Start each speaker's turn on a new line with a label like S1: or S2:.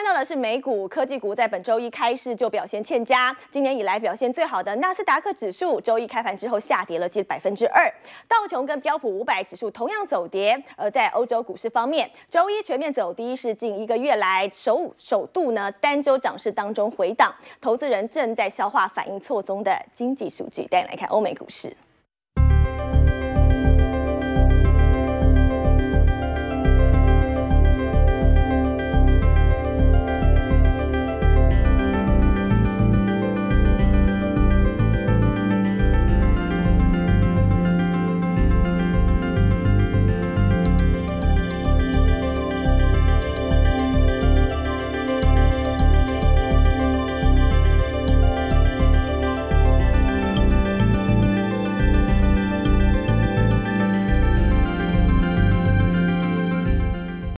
S1: 看到的是美股科技股在本周一开市就表现欠佳，今年以来表现最好的纳斯达克指数，周一开盘之后下跌了近2%，道琼跟标普500指数同样走跌。而在欧洲股市方面，周一全面走低，是近1个月来首度呢单周涨势当中回档，投资人正在消化反应错综的经济数据。带你来看欧美股市。